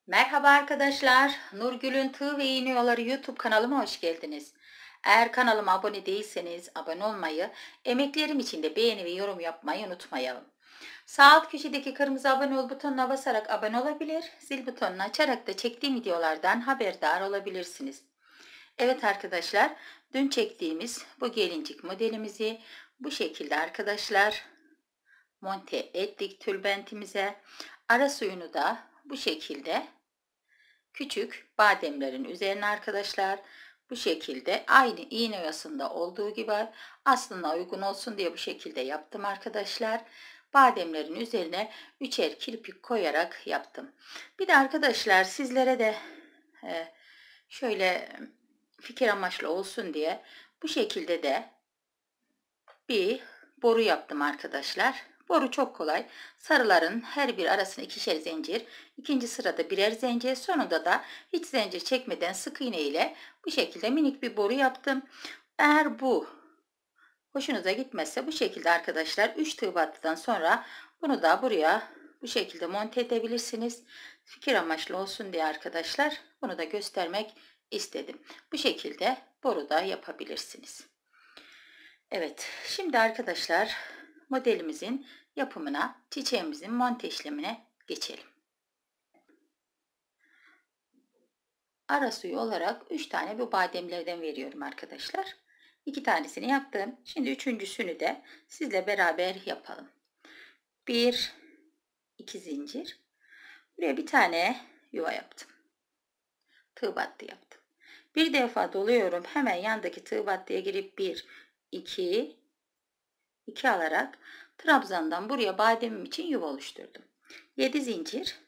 Merhaba arkadaşlar, Nurgül'ün Tığ ve İğne Yolları YouTube kanalıma hoş geldiniz. Eğer kanalıma abone değilseniz abone olmayı, emeklerim için de beğeni ve yorum yapmayı unutmayalım. Sağ alt köşedeki kırmızı abone ol butonuna basarak abone olabilir, zil butonunu açarak da çektiğim videolardan haberdar olabilirsiniz. Evet arkadaşlar, dün çektiğimiz bu gelincik modelimizi bu şekilde arkadaşlar monte ettik tülbentimize. Ara suyunu da bu şekilde küçük bademlerin üzerine arkadaşlar bu şekilde aynı iğne oyasında olduğu gibi aslında uygun olsun diye bu şekilde yaptım arkadaşlar. Bademlerin üzerine üçer kirpik koyarak yaptım. Bir de arkadaşlar sizlere de şöyle fikir amaçlı olsun diye bu şekilde de bir boru yaptım arkadaşlar. Boru çok kolay. Sarıların her bir arasına ikişer zincir, ikinci sırada birer zincir, sonunda da hiç zincir çekmeden sık iğne ile bu şekilde minik bir boru yaptım. Eğer bu hoşunuza gitmezse bu şekilde arkadaşlar 3 tığ battıdan sonra bunu da buraya bu şekilde monte edebilirsiniz. Fikir amaçlı olsun diye arkadaşlar bunu da göstermek istedim. Bu şekilde boru da yapabilirsiniz. Evet, şimdi arkadaşlar modelimizin yapımına, çiçeğimizin monte işlemine geçelim. Ara suyu olarak 3 tane bu bademlerden veriyorum arkadaşlar. 2 tanesini yaptım. Şimdi üçüncüsünü de sizle beraber yapalım. 1, 2 zincir. Buraya bir tane yuva yaptım. Tığ battı yaptım. Bir defa doluyorum. Hemen yandaki tığ battıya girip 1, 2, 2 alarak trabzandan buraya bademim için yuva oluşturdum. 7 zincir.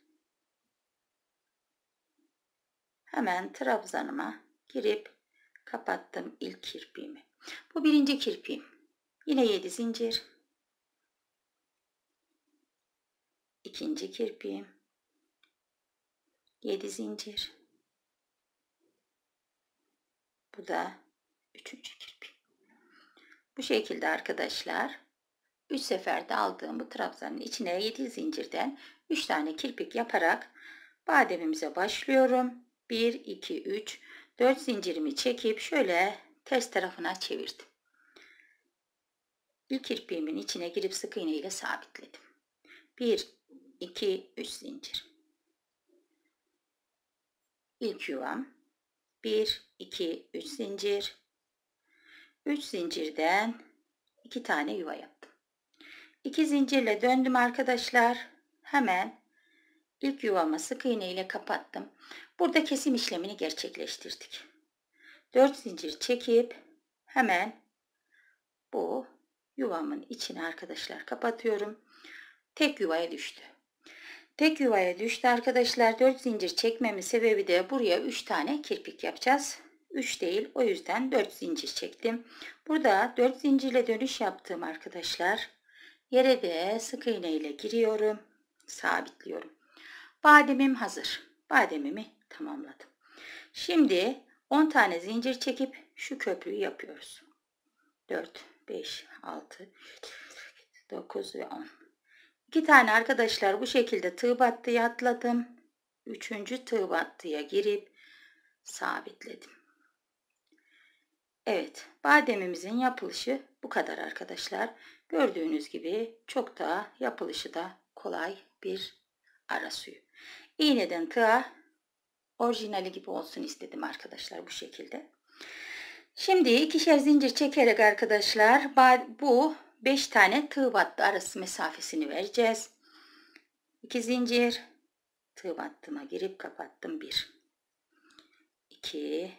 Hemen trabzanıma girip kapattım ilk kirpiğimi. Bu birinci kirpiğim. Yine 7 zincir. İkinci kirpiğim. 7 zincir. Bu da üçüncü kirpiğim. Bu şekilde arkadaşlar 3 seferde aldığım bu trabzanın içine 7 zincirden 3 tane kirpik yaparak bademimize başlıyorum. 1, 2, 3, 4 zincirimi çekip şöyle ters tarafına çevirdim. İlk kirpiğimin içine girip sık iğne ile sabitledim. 1, 2, 3 zincir. İlk yuvam. 1, 2, 3 zincir. 3 zincirden 2 tane yuva yaptım. 2 zincirle döndüm arkadaşlar. Hemen ilk yuvama sık iğne ile kapattım. Burada kesim işlemini gerçekleştirdik. 4 zincir çekip hemen bu yuvamın içine arkadaşlar kapatıyorum. Tek yuvaya düştü. Tek yuvaya düştü arkadaşlar. 4 zincir çekmemin sebebi de buraya 3 tane kirpik yapacağız. 3 değil, o yüzden 4 zincir çektim. Burada 4 zincirle dönüş yaptığım arkadaşlar. Yere de sık iğne ile giriyorum. Sabitliyorum. Bademim hazır. Bademimi tamamladım. Şimdi 10 tane zincir çekip şu köprüyü yapıyoruz. 4, 5, 6, 9 ve 10. 2 tane arkadaşlar bu şekilde tığ battıya atladım. 3. tığ battıya girip sabitledim. Evet, bademimizin yapılışı bu kadar arkadaşlar. Gördüğünüz gibi çok da yapılışı da kolay bir ara suyu. İğneden tığa orijinali gibi olsun istedim arkadaşlar bu şekilde. Şimdi ikişer zincir çekerek arkadaşlar bu 5 tane tığ battı arası mesafesini vereceğiz. 2 zincir tığ battıma girip kapattım. 1, 2,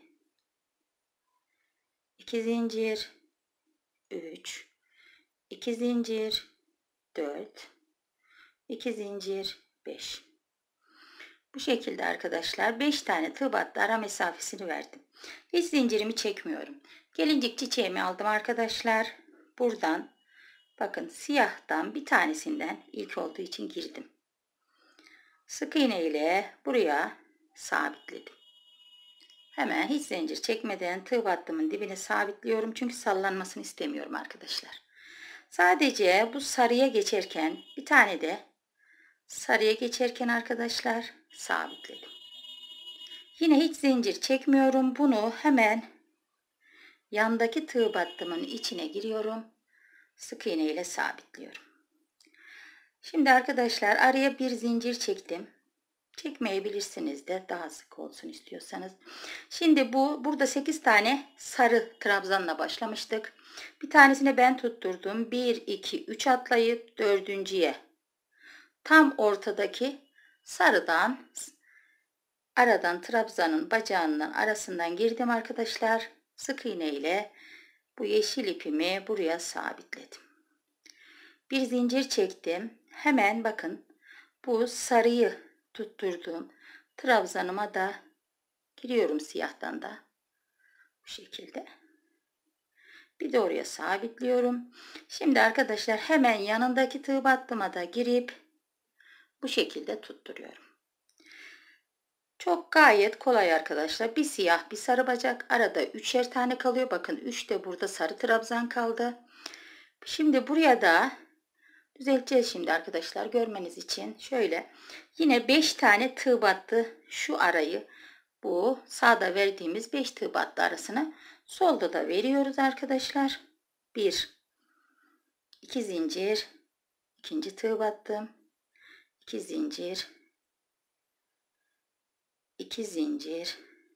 2 zincir, 3, 2 zincir, 4, 2 zincir, 5. Bu şekilde arkadaşlar 5 tane tığ battı ara mesafesini verdim. Hiç zincirimi çekmiyorum. Gelincik çiçeğimi aldım arkadaşlar. Buradan bakın siyahtan bir tanesinden ilk olduğu için girdim. Sık iğne ile buraya sabitledim. Hemen hiç zincir çekmeden tığ battımın dibine sabitliyorum. Çünkü sallanmasını istemiyorum arkadaşlar. Sadece bu sarıya geçerken bir tane de sarıya geçerken arkadaşlar sabitledim. Yine hiç zincir çekmiyorum. Bunu hemen yandaki tığ battımın içine giriyorum. Sık iğne ile sabitliyorum. Şimdi arkadaşlar araya bir zincir çektim. Çekmeyebilirsiniz de daha sık olsun istiyorsanız. Şimdi burada 8 tane sarı trabzanla başlamıştık. Bir tanesini ben tutturdum. 1, 2, 3 atlayıp dördüncüye tam ortadaki sarıdan aradan trabzanın bacağından arasından girdim arkadaşlar. Sık iğne ile bu yeşil ipimi buraya sabitledim. Bir zincir çektim. Hemen bakın bu sarıyı tutturduğum trabzanıma da giriyorum siyahtan da bu şekilde. Bir de oraya sabitliyorum. Şimdi arkadaşlar hemen yanındaki tığ battıma da girip bu şekilde tutturuyorum. Çok gayet kolay arkadaşlar. Bir siyah bir sarı bacak. Arada 3'er tane kalıyor. Bakın 3 de burada sarı trabzan kaldı. Şimdi buraya da düzelteceğiz şimdi arkadaşlar görmeniz için. Şöyle yine 5 tane tığ battı. Şu arayı bu sağda verdiğimiz 5 tığ battı arasına solda da veriyoruz arkadaşlar. 1 2 zincir, ikinci tığ battım. 2 zincir, 2 zincir.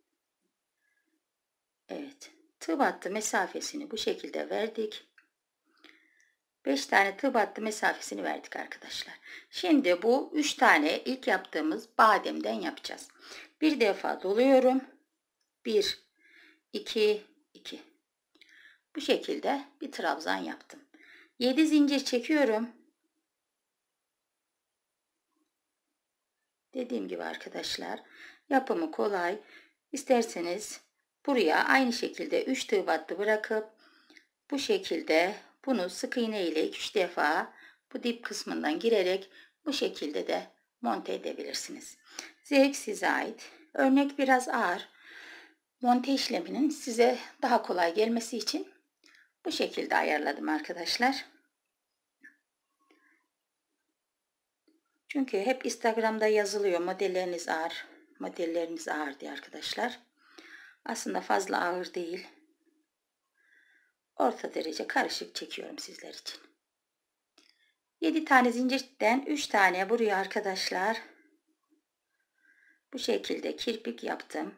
Evet. Tığ battı mesafesini bu şekilde verdik. 5 tane tığ battı mesafesini verdik arkadaşlar. Şimdi bu 3 tane ilk yaptığımız bademden yapacağız. Bir defa doluyorum. 1 2 2. Bu şekilde bir trabzan yaptım. 7 zincir çekiyorum. Dediğim gibi arkadaşlar yapımı kolay. İsterseniz buraya aynı şekilde 3 tığ battı bırakıp bu şekilde bunu sık iğne ile 2-3 defa bu dip kısmından girerek bu şekilde de monte edebilirsiniz. Zevk size ait. Örnek biraz ağır. Monte işleminin size daha kolay gelmesi için bu şekilde ayarladım arkadaşlar. Çünkü hep Instagram'da yazılıyor modelleriniz ağır diye arkadaşlar. Aslında fazla ağır değil. Orta derece karışık çekiyorum sizler için. 7 tane zincirden 3 tane buraya arkadaşlar bu şekilde kirpik yaptım.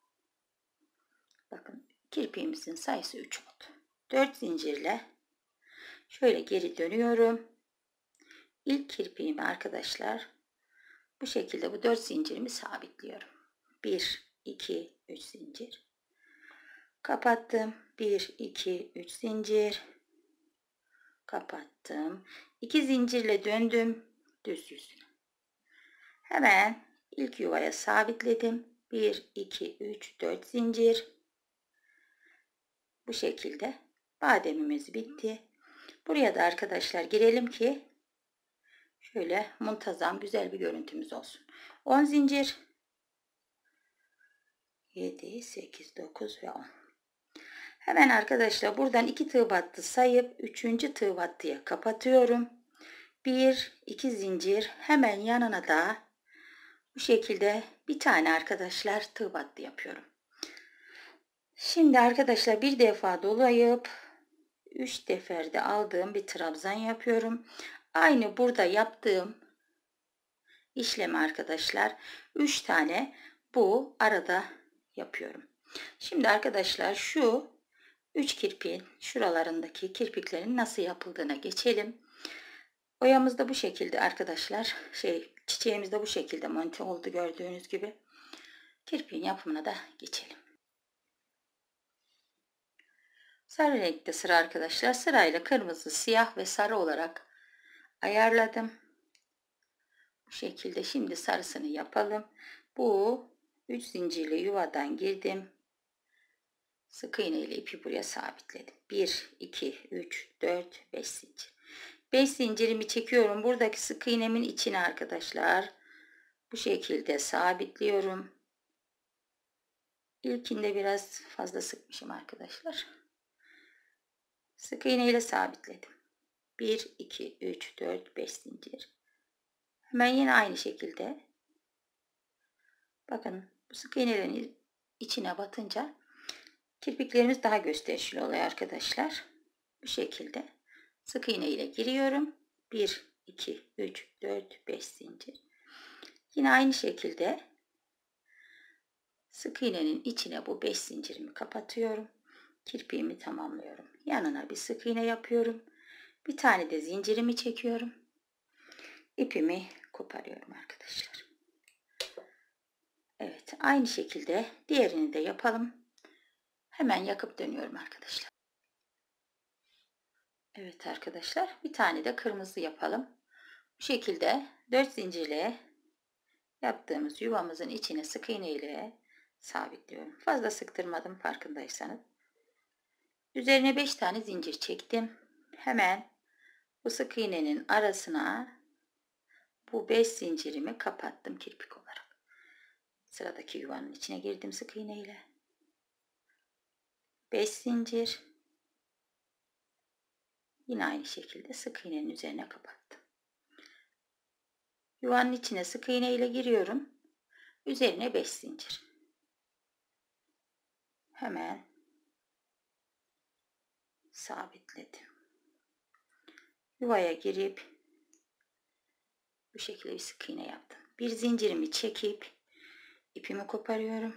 Bakın kirpiğimizin sayısı 3 oldu. 4 zincirle şöyle geri dönüyorum. İlk kirpiğimi arkadaşlar bu şekilde bu 4 zincirimi sabitliyorum. 1 2 3 zincir. Kapattım. 1 2 3 zincir. Kapattım. 2 zincirle döndüm düz yüzüne. Hemen ilk yuvaya sabitledim. 1 2 3 4 zincir. Bu şekilde bademimiz bitti. Buraya da arkadaşlar girelim ki şöyle muntazam güzel bir görüntümüz olsun. 10 zincir. 7 8 9 ve 10. Hemen arkadaşlar buradan 2 tığ battı sayıp 3. tığ battıya kapatıyorum. 1 2 zincir hemen yanına da bu şekilde bir tane arkadaşlar tığ battı yapıyorum. Şimdi arkadaşlar bir defa dolayıp 3 seferde aldığım bir trabzan yapıyorum. Aynı burada yaptığım işlemi arkadaşlar 3 tane bu arada yapıyorum. Şimdi arkadaşlar şu 3 kirpiğin şuralarındaki kirpiklerin nasıl yapıldığına geçelim. Oyamız da bu şekilde arkadaşlar. Çiçeğimiz de bu şekilde monte oldu gördüğünüz gibi. Kirpiğin yapımına da geçelim. Sarı renkte sıra arkadaşlar. Sırayla kırmızı, siyah ve sarı olarak ayarladım. Bu şekilde şimdi sarısını yapalım. Bu 3 zincirli yuvadan girdim. Sık iğne ile ipi buraya sabitledim. 1 2 3 4 5 zincir. 5 zincirimi çekiyorum. Buradaki sık iğnemin içine arkadaşlar bu şekilde sabitliyorum. İlkinde biraz fazla sıkmışım arkadaşlar. Sık iğne ile sabitledim. 1 2 3 4 5 zincir. Hemen yine aynı şekilde Bakın bu sık iğnelerin içine batınca kirpiklerimiz daha gösterişli oluyor arkadaşlar. Bu şekilde sık iğne ile giriyorum. 1, 2, 3, 4, 5 zincir. Yine aynı şekilde sık iğnenin içine bu 5 zincirimi kapatıyorum. Kirpiğimi tamamlıyorum. Yanına bir sık iğne yapıyorum. Bir tane de zincirimi çekiyorum. İpimi koparıyorum arkadaşlar. Evet, aynı şekilde diğerini de yapalım. Hemen yakıp dönüyorum arkadaşlar. Evet arkadaşlar, bir tane de kırmızı yapalım. Bu şekilde 4 zincirle yaptığımız yuvamızın içine sık iğne ile sabitliyorum. Fazla sıktırmadım farkındaysanız. Üzerine 5 tane zincir çektim. Hemen bu sık iğnenin arasına bu 5 zincirimi kapattım kirpik olarak. Sıradaki yuvanın içine girdim sık iğne ile. 5 zincir. Yine aynı şekilde sık iğnenin üzerine kapattım. Yuvanın içine sık iğne ile giriyorum. Üzerine 5 zincir. Hemen sabitledim. Yuvaya girip bu şekilde bir sık iğne yaptım. Bir zincirimi çekip ipimi koparıyorum.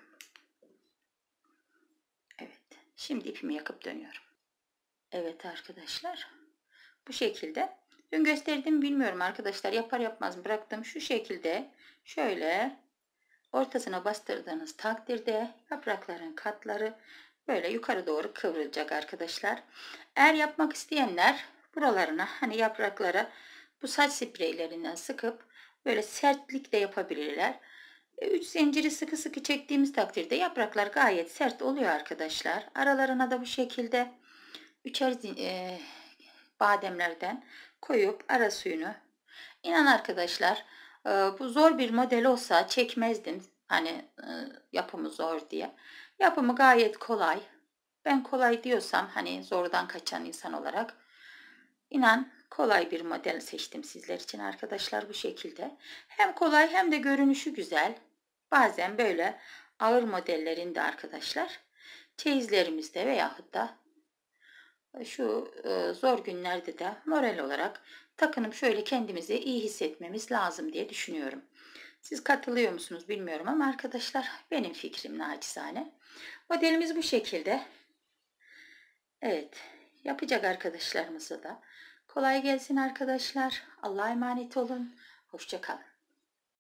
Evet. Şimdi ipimi yakıp dönüyorum. Evet arkadaşlar. Bu şekilde. Dün gösterdim bilmiyorum arkadaşlar. Yapar yapmaz bıraktım. Şu şekilde şöyle ortasına bastırdığınız takdirde yaprakların katları böyle yukarı doğru kıvrılacak arkadaşlar. Eğer yapmak isteyenler buralarına hani yapraklara bu saç spreylerinden sıkıp böyle sertlik de yapabilirler. 3 zinciri sıkı sıkı çektiğimiz takdirde yapraklar gayet sert oluyor arkadaşlar. Aralarına da bu şekilde üçer bademlerden koyup ara suyunu. İnan arkadaşlar bu zor bir model olsa çekmezdim. Hani yapımı zor diye. Yapımı gayet kolay. Ben kolay diyorsam hani zordan kaçan insan olarak inan kolay bir model seçtim sizler için arkadaşlar bu şekilde. Hem kolay hem de görünüşü güzel. Bazen böyle ağır modellerinde arkadaşlar çeyizlerimizde veyahut da şu zor günlerde de moral olarak takınıp şöyle kendimizi iyi hissetmemiz lazım diye düşünüyorum. Siz katılıyor musunuz bilmiyorum ama arkadaşlar benim fikrim naçizane. Modelimiz bu şekilde. Evet, yapacak arkadaşlarımıza da kolay gelsin arkadaşlar. Allah'a emanet olun. Hoşça kalın.